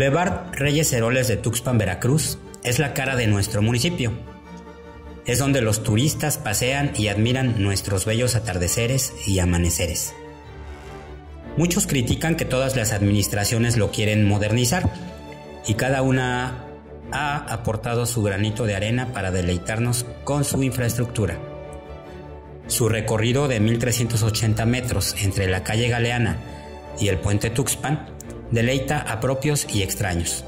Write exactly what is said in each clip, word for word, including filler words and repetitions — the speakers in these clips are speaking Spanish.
Boulevard Reyes Heroles de Tuxpan, Veracruz, es la cara de nuestro municipio. Es donde los turistas pasean y admiran nuestros bellos atardeceres y amaneceres. Muchos critican que todas las administraciones lo quieren modernizar y cada una ha aportado su granito de arena para deleitarnos con su infraestructura. Su recorrido de mil trescientos ochenta metros entre la calle Galeana y el puente Tuxpan deleita a propios y extraños.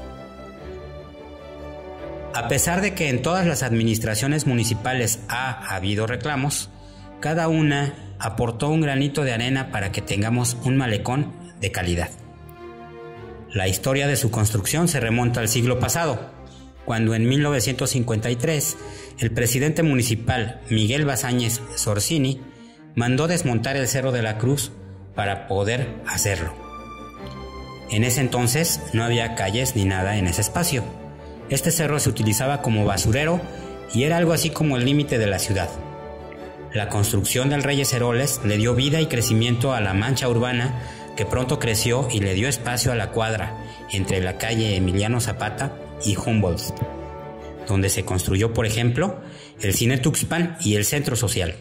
A pesar de que en todas las administraciones municipales ha habido reclamos, cada una aportó un granito de arena para que tengamos un malecón de calidad. La historia de su construcción se remonta al siglo pasado, cuando en mil novecientos cincuenta y tres el presidente municipal Miguel Bazáñez Sorsini mandó desmontar el Cerro de la Cruz para poder hacerlo. En ese entonces no había calles ni nada en ese espacio. Este cerro se utilizaba como basurero y era algo así como el límite de la ciudad. La construcción del Reyes Heroles le dio vida y crecimiento a la mancha urbana, que pronto creció y le dio espacio a la cuadra entre la calle Emiliano Zapata y Humboldt, donde se construyó, por ejemplo, el Cine Tuxpan y el Centro Social.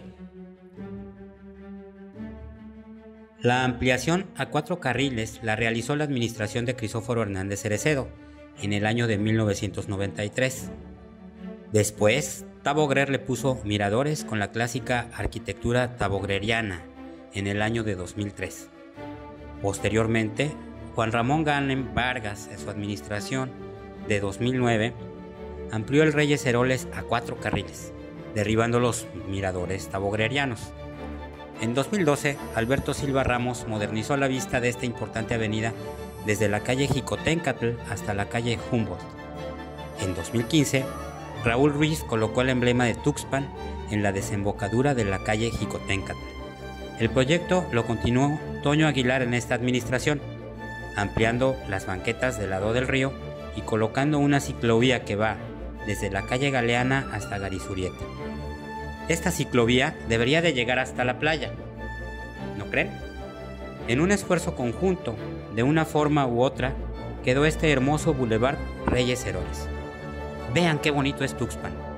La ampliación a cuatro carriles la realizó la administración de Crisóforo Hernández Cerecedo en el año de mil novecientos noventa y tres. Después, Tabogrer le puso miradores con la clásica arquitectura tabogreriana en el año de dos mil tres. Posteriormente, Juan Ramón Ganem Vargas, en su administración de dos mil nueve, amplió el Reyes Heroles a cuatro carriles, derribando los miradores tabogrerianos. En dos mil doce, Alberto Silva Ramos modernizó la vista de esta importante avenida desde la calle Jicoténcatl hasta la calle Humboldt. En dos mil quince, Raúl Ruiz colocó el emblema de Tuxpan en la desembocadura de la calle Jicoténcatl. El proyecto lo continuó Toño Aguilar en esta administración, ampliando las banquetas del lado del río y colocando una ciclovía que va desde la calle Galeana hasta Garizurieta. Esta ciclovía debería de llegar hasta la playa, ¿no creen? En un esfuerzo conjunto, de una forma u otra, quedó este hermoso Boulevard Reyes Heroles. Vean qué bonito es Tuxpan.